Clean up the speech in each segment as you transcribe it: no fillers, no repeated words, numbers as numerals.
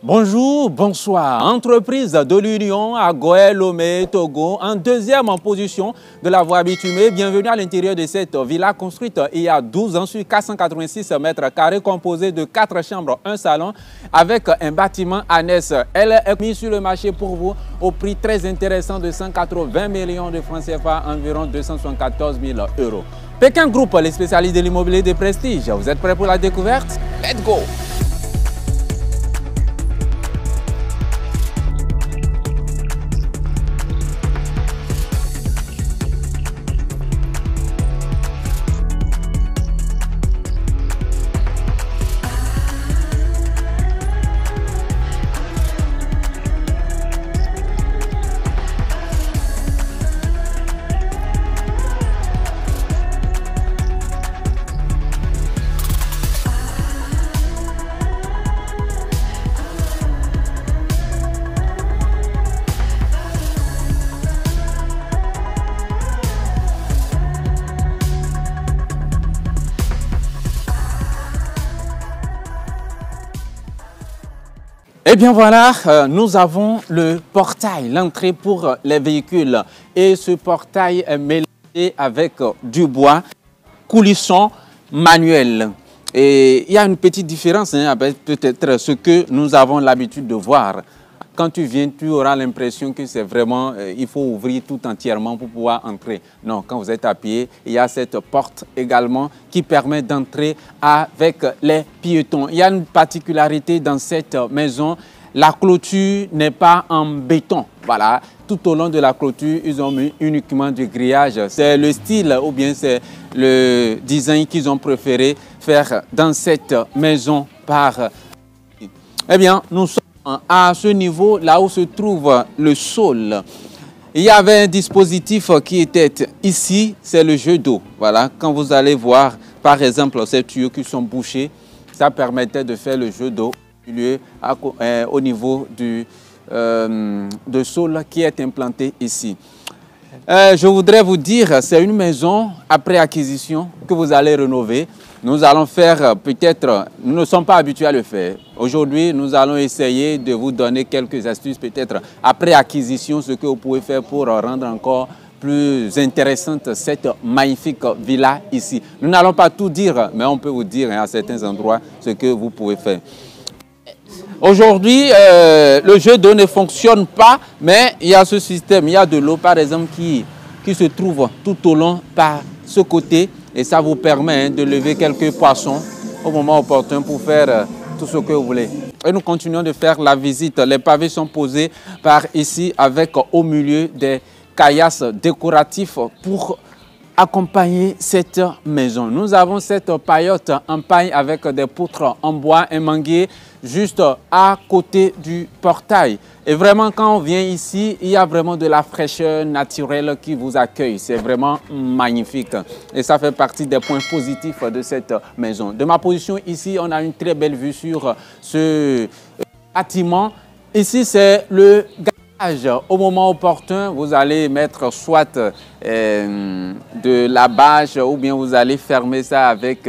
Bonjour, bonsoir. Entreprise de l'Union à Goël-Lomé, Togo, en deuxième position de la voie bitumée. Bienvenue à l'intérieur de cette villa construite il y a 12 ans sur 486 mètres carrés, composée de 4 chambres, un salon avec un bâtiment annexe. Elle est mise sur le marché pour vous au prix très intéressant de 180 millions de francs CFA, environ 274 000 euros. Pékin Group, les spécialistes de l'immobilier de prestige. Vous êtes prêts pour la découverte? Let's go! Et bien voilà, nous avons le portail, l'entrée pour les véhicules. Et ce portail est mélangé avec du bois, coulisson manuel. Et il y a une petite différence avec peut-être ce que nous avons l'habitude de voir. Quand tu viens, tu auras l'impression que c'est vraiment, il faut ouvrir tout entièrement pour pouvoir entrer. Non, quand vous êtes à pied, il y a cette porte également qui permet d'entrer avec les piétons. Il y a une particularité dans cette maison, la clôture n'est pas en béton. Voilà, tout au long de la clôture, ils ont mis uniquement du grillage. C'est le style ou bien c'est le design qu'ils ont préféré faire dans cette maison par... Eh bien, nous sommes à ce niveau, là où se trouve le sol. Il y avait un dispositif qui était ici, c'est le jet d'eau. Voilà, quand vous allez voir, par exemple, ces tuyaux qui sont bouchés, ça permettait de faire le jet d'eau au niveau du sol qui est implanté ici. Je voudrais vous dire, c'est une maison après acquisition que vous allez rénover. Nous allons faire peut-être, nous ne sommes pas habitués à le faire. Aujourd'hui, nous allons essayer de vous donner quelques astuces peut-être après acquisition, ce que vous pouvez faire pour rendre encore plus intéressante cette magnifique villa ici. Nous n'allons pas tout dire, mais on peut vous dire à certains endroits ce que vous pouvez faire. Aujourd'hui, le jet d'eau ne fonctionne pas, mais il y a ce système, il y a de l'eau par exemple qui se trouve tout au long par ce côté et ça vous permet de lever quelques poissons au moment opportun pour faire tout ce que vous voulez. Et nous continuons de faire la visite. Les pavés sont posés par ici avec au milieu des caillasses décoratifs pour accompagner cette maison. Nous avons cette paillote en paille avec des poutres en bois, un manguier juste à côté du portail. Et vraiment, quand on vient ici, il y a vraiment de la fraîcheur naturelle qui vous accueille. C'est vraiment magnifique. Et ça fait partie des points positifs de cette maison. De ma position ici, on a une très belle vue sur ce bâtiment. Ici, c'est le garage. Au moment opportun, vous allez mettre soit de la bâche ou bien vous allez fermer ça avec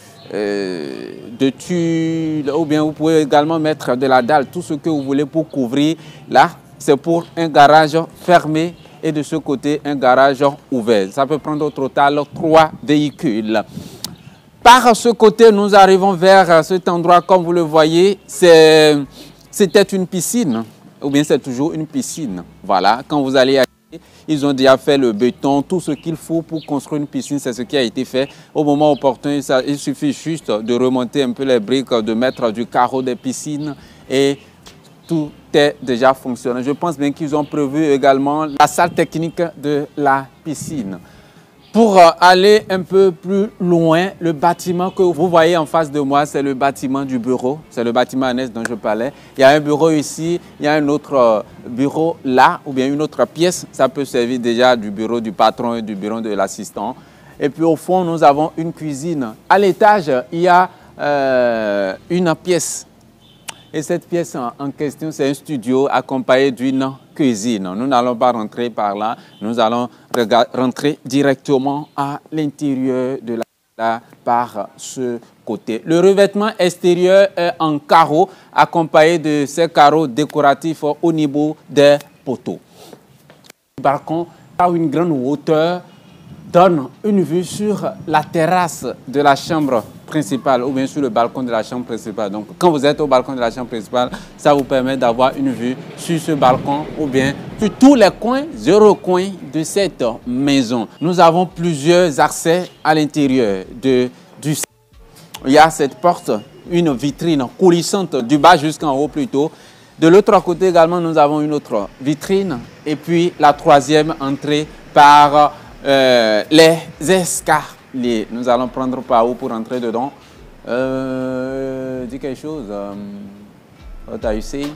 de tuiles ou bien vous pouvez également mettre de la dalle, tout ce que vous voulez pour couvrir. Là, c'est pour un garage fermé et de ce côté, un garage ouvert. Ça peut prendre au total 3 véhicules. Par ce côté, nous arrivons vers cet endroit, comme vous le voyez, c'était une piscine. Ou bien c'est toujours une piscine. Voilà, quand vous allez acheter, ils ont déjà fait le béton, tout ce qu'il faut pour construire une piscine, c'est ce qui a été fait. Au moment opportun, il suffit juste de remonter un peu les briques, de mettre du carreau des piscines et tout est déjà fonctionnel. Je pense bien qu'ils ont prévu également la salle technique de la piscine. Pour aller un peu plus loin, le bâtiment que vous voyez en face de moi, c'est le bâtiment du bureau. C'est le bâtiment annexe dont je parlais. Il y a un bureau ici, il y a un autre bureau là, ou bien une autre pièce. Ça peut servir déjà du bureau du patron et du bureau de l'assistant. Et puis au fond, nous avons une cuisine. À l'étage, il y a une pièce. Et cette pièce en question, c'est un studio accompagné d'une cuisine. Nous n'allons pas rentrer par là, nous allons rentrer directement à l'intérieur de la là par ce côté. Le revêtement extérieur est en carreaux, accompagné de ces carreaux décoratifs au niveau des poteaux. Le balcon a une grande hauteur, donne une vue sur la terrasse de la chambre principale ou bien sur le balcon de la chambre principale. Donc, quand vous êtes au balcon de la chambre principale, ça vous permet d'avoir une vue sur ce balcon ou bien sur tous les coins et recoins de cette maison. Nous avons plusieurs accès à l'intérieur du salon. Il y a cette porte, une vitrine coulissante du bas jusqu'en haut plutôt. De l'autre côté également, nous avons une autre vitrine et puis la troisième entrée par les escaliers. Nous allons prendre par où pour entrer dedans? Dis quelque chose. What are you saying?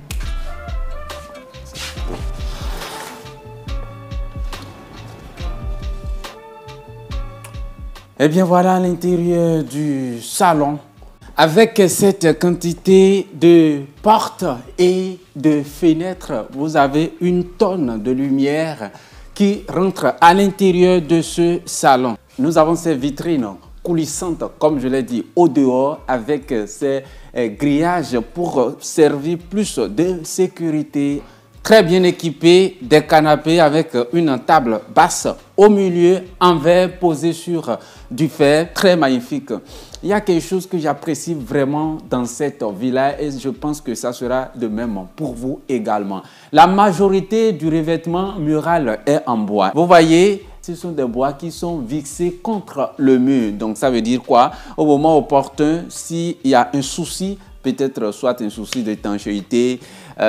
Eh bien voilà l'intérieur du salon. Avec cette quantité de portes et de fenêtres, vous avez une tonne de lumière qui rentre à l'intérieur de ce salon. Nous avons ces vitrines coulissantes, comme je l'ai dit, au dehors, avec ces grillages pour servir plus de sécurité. Très bien équipé, des canapés avec une table basse au milieu, en verre posé sur du fer, très magnifique. Il y a quelque chose que j'apprécie vraiment dans cette villa et je pense que ça sera de même pour vous également. La majorité du revêtement mural est en bois. Vous voyez, ce sont des bois qui sont vissés contre le mur. Donc ça veut dire quoi? Au moment opportun, s'il y a un souci, peut-être soit un souci d'étanchéité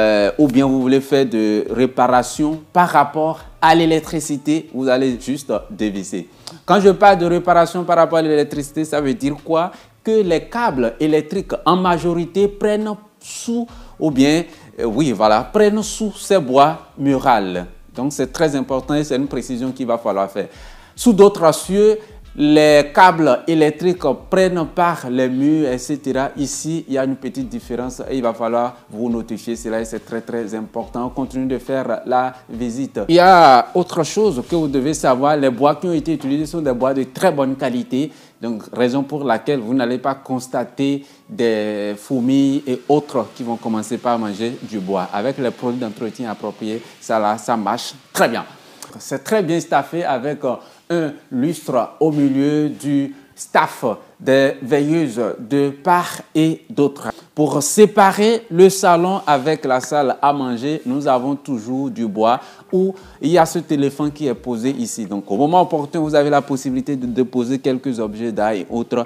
ou bien vous voulez faire de réparation par rapport à l'électricité, vous allez juste dévisser. Quand je parle de réparation par rapport à l'électricité, ça veut dire quoi? Que les câbles électriques en majorité prennent sous, ou bien, oui, voilà, prennent sous ces bois murales. Donc c'est très important et c'est une précision qu'il va falloir faire. Sous d'autres cieux, les câbles électriques prennent par les murs, etc. Ici, il y a une petite différence et il va falloir vous notifier cela et c'est très très important. On continue de faire la visite. Il y a autre chose que vous devez savoir, les bois qui ont été utilisés sont des bois de très bonne qualité. Donc, raison pour laquelle vous n'allez pas constater des fourmis et autres qui vont commencer par manger du bois. Avec les produits d'entretien appropriés, ça marche très bien. C'est très bien staffé avec un lustre au milieu du staff des veilleuses de part et d'autre. Pour séparer le salon avec la salle à manger, nous avons toujours du bois où il y a ce téléphone qui est posé ici. Donc au moment opportun, vous avez la possibilité de déposer quelques objets d'art et autres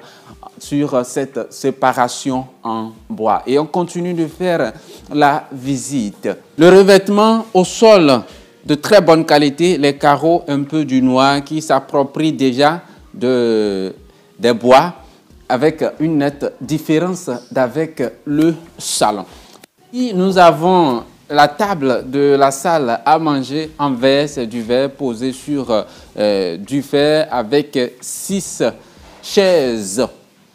sur cette séparation en bois. Et on continue de faire la visite. Le revêtement au sol de très bonne qualité, les carreaux un peu du noir qui s'approprient déjà des bois avec une nette différence d'avec le salon. Et nous avons la table de la salle à manger en verre, c'est du verre posé sur du fer avec 6 chaises.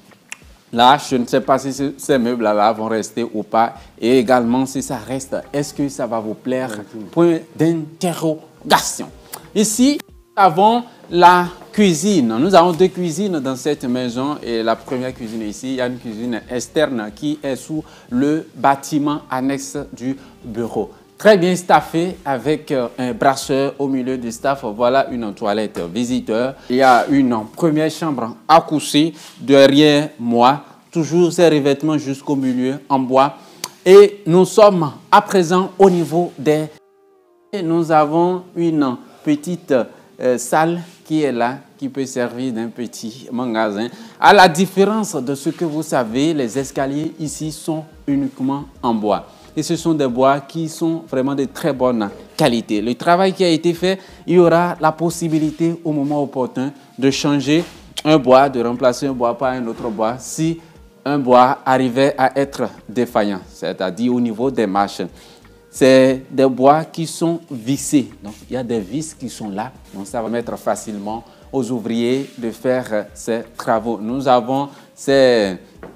Là, je ne sais pas si ces meubles-là vont rester ou pas. Et également, si ça reste, est-ce que ça va vous plaire? Point d'interrogation. Ici, nous avons la cuisine. Nous avons 2 cuisines dans cette maison. Et la première cuisine ici, il y a une cuisine externe qui est sous le bâtiment annexe du bureau. Très bien staffé avec un brasseur au milieu du staff. Voilà une toilette visiteur. Il y a une première chambre à coucher derrière moi. Toujours ces revêtements jusqu'au milieu en bois. Et nous sommes à présent au niveau des... Nous avons une petite salle qui est là, qui peut servir d'un petit magasin. À la différence de ce que vous savez, les escaliers ici sont uniquement en bois. Et ce sont des bois qui sont vraiment de très bonne qualité. Le travail qui a été fait, il y aura la possibilité au moment opportun de changer un bois, de remplacer un bois par un autre bois si un bois arrivait à être défaillant, c'est-à-dire au niveau des marches. C'est des bois qui sont vissés. Donc, il y a des vis qui sont là. Donc, ça va permettre facilement aux ouvriers de faire ces travaux. Nous avons ces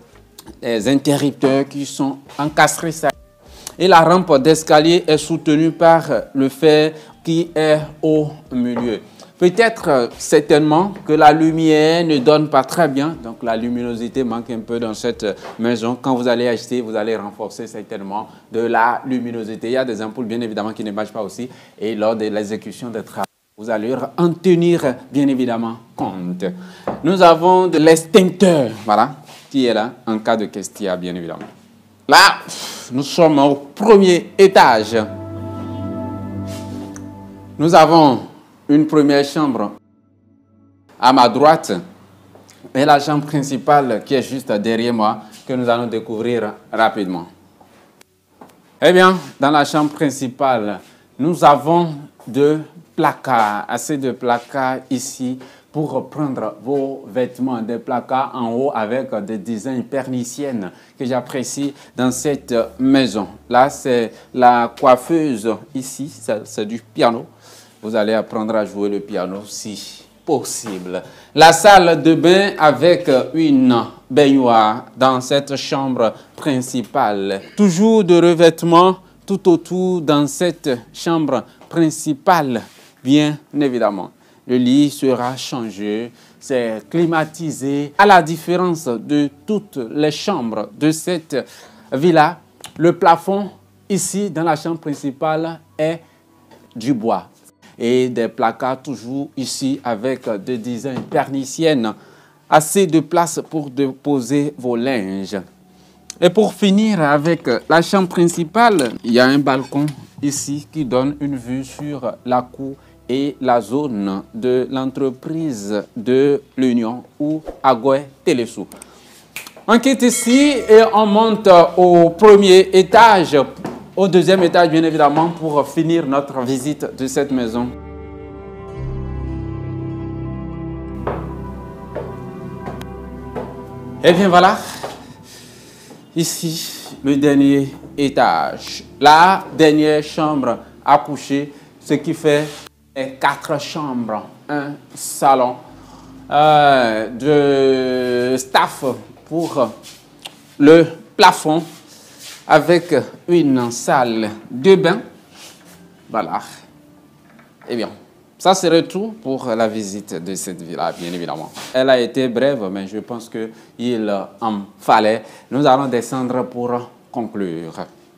interrupteurs qui sont encastrés. Et la rampe d'escalier est soutenue par le fer qui est au milieu. Peut-être certainement que la lumière ne donne pas très bien, donc la luminosité manque un peu dans cette maison. Quand vous allez acheter, vous allez renforcer certainement de la luminosité. Il y a des ampoules bien évidemment qui ne marchent pas aussi et lors de l'exécution des travaux, vous allez en tenir bien évidemment compte. Nous avons de l'extincteur, voilà, qui est là en cas de question bien évidemment. Là, nous sommes au premier étage. Nous avons une première chambre à ma droite et la chambre principale qui est juste derrière moi que nous allons découvrir rapidement. Eh bien, dans la chambre principale, nous avons deux placards, assez de placards ici pour prendre vos vêtements, des placards en haut avec des designs perniciennes que j'apprécie dans cette maison. Là, c'est la coiffeuse ici, c'est du piano. Vous allez apprendre à jouer le piano si possible. La salle de bain avec une baignoire dans cette chambre principale. Toujours de revêtements tout autour dans cette chambre principale, bien évidemment. Le lit sera changé, c'est climatisé. À la différence de toutes les chambres de cette villa, le plafond ici dans la chambre principale est du bois. Et des placards toujours ici avec des designs perniciennes. Assez de place pour déposer vos linges. Et pour finir avec la chambre principale, il y a un balcon ici qui donne une vue sur la cour et la zone de l'entreprise de l'Union ou Agoué Télésou. On quitte ici et on monte au premier étage. Au deuxième étage, bien évidemment, pour finir notre visite de cette maison. Et bien voilà, ici, le dernier étage. La dernière chambre à coucher, ce qui fait 4 chambres, un salon de staff pour le plafond, avec une salle de bain. Voilà. Eh bien, ça serait tout pour la visite de cette villa, bien évidemment. Elle a été brève, mais je pense qu'il en fallait. Nous allons descendre pour conclure.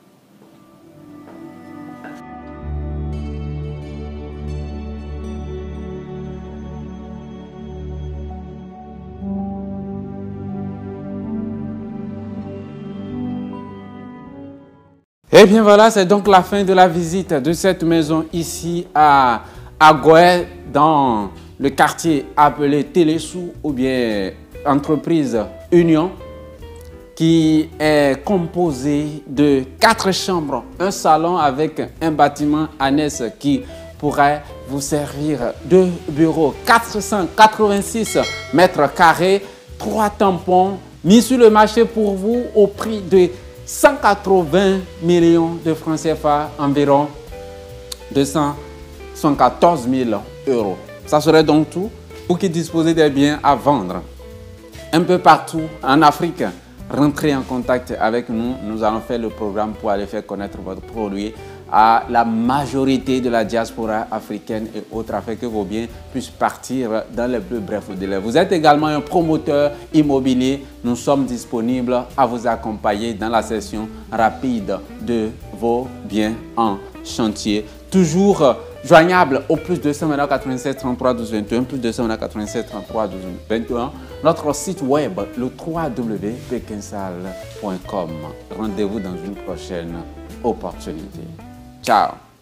Et bien voilà, c'est donc la fin de la visite de cette maison ici à Agoué, dans le quartier appelé Télésou ou bien entreprise Union, qui est composé de 4 chambres, un salon avec un bâtiment annexe qui pourrait vous servir de bureau, 486 mètres carrés, 3 tampons mis sur le marché pour vous au prix de 180 millions de francs CFA, environ 214 000 euros. Ça serait donc tout. Vous qui disposez des biens à vendre un peu partout en Afrique, rentrez en contact avec nous. Nous allons faire le programme pour aller faire connaître votre produit à la majorité de la diaspora africaine et autres, afin que vos biens puissent partir dans les plus brefs délais. Vous êtes également un promoteur immobilier. Nous sommes disponibles à vous accompagner dans la session rapide de vos biens en chantier. Toujours joignable au plus 229 87 33 12 21, plus 229 87 33 12 21. Notre site web, le www.pekinsal.com. Rendez-vous dans une prochaine opportunité. Ciao.